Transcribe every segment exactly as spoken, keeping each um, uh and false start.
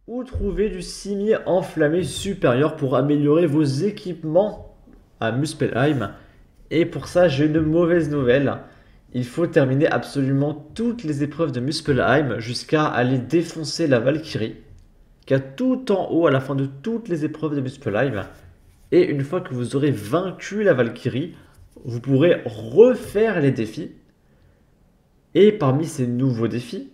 Où trouver du cimier enflammé supérieur pour améliorer vos équipements à Muspelheim? Et pour ça, j'ai une mauvaise nouvelle. Il faut terminer absolument toutes les épreuves de Muspelheim jusqu'à aller défoncer la Valkyrie, qui est tout en haut à la fin de toutes les épreuves de Muspelheim. Et une fois que vous aurez vaincu la Valkyrie, vous pourrez refaire les défis. Et parmi ces nouveaux défis,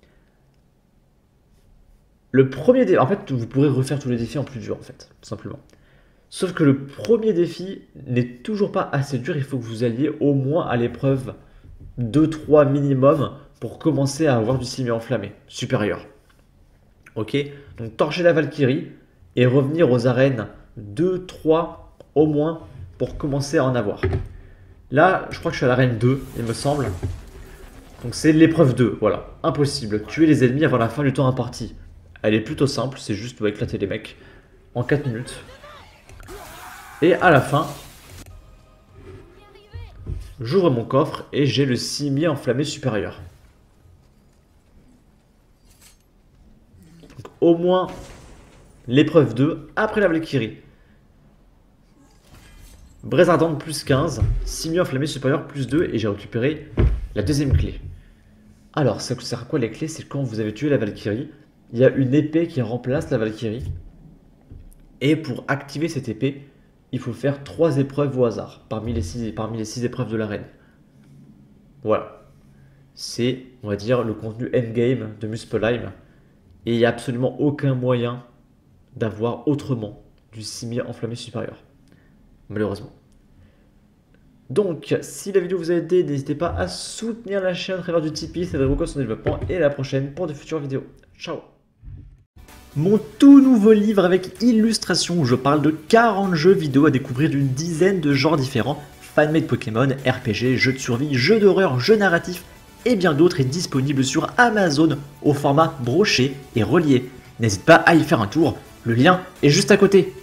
le premier défi, en fait, vous pourrez refaire tous les défis en plus dur, en fait, tout simplement. Sauf que le premier défi n'est toujours pas assez dur, il faut que vous alliez au moins à l'épreuve deux trois minimum pour commencer à avoir du cimier enflammé supérieur. Ok, donc torcher la Valkyrie et revenir aux arènes deux trois au moins pour commencer à en avoir. Là, je crois que je suis à l'arène deux, il me semble. Donc c'est l'épreuve deux, voilà, impossible. Tuer les ennemis avant la fin du temps imparti. Elle est plutôt simple, c'est juste de éclater les mecs en quatre minutes. Et à la fin, j'ouvre mon coffre et j'ai le cimier enflammé supérieur. Donc au moins l'épreuve deux après la Valkyrie. Braise ardente plus quinze, cimier enflammé supérieur plus deux et j'ai récupéré la deuxième clé. Alors, ça sert à quoi les clés? C'est quand vous avez tué la Valkyrie, il y a une épée qui remplace la Valkyrie. Et pour activer cette épée, il faut faire trois épreuves au hasard parmi les six, parmi les six épreuves de l'arène. Voilà. C'est, on va dire, le contenu endgame de Muspelheim. Et il n'y a absolument aucun moyen d'avoir autrement du cimier enflammé supérieur. Malheureusement. Donc, si la vidéo vous a aidé, n'hésitez pas à soutenir la chaîne à travers du Tipeee, ça va beaucoup son développement. Et à la prochaine pour de futures vidéos. Ciao! Mon tout nouveau livre avec illustration où je parle de quarante jeux vidéo à découvrir d'une dizaine de genres différents, fanmade Pokémon, R P G, jeux de survie, jeux d'horreur, jeux narratifs et bien d'autres est disponible sur Amazon au format broché et relié. N'hésite pas à y faire un tour, le lien est juste à côté.